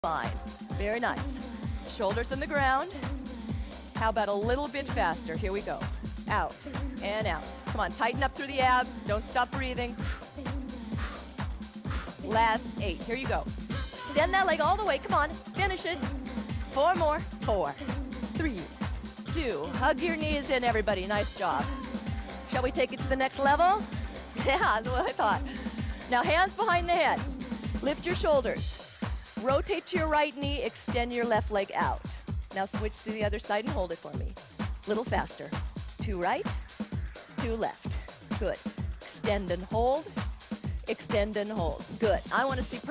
Fine. Very nice. Shoulders on the ground. How about a little bit faster? Here we go. Out and out. Come on, tighten up through the abs. Don't stop breathing. Last 8. Here you go. Extend that leg all the way. Come on, finish it. 4 more. 4, 3, 2. Hug your knees in, everybody. Nice job. Shall we take it to the next level? Yeah, that's what I thought. Now hands behind the head. Lift your shoulders. Rotate to your right knee, extend your left leg out. Now switch to the other side and hold it for me. A little faster. 2 right, 2 left. Good. Extend and hold. Extend and hold. Good. I want to see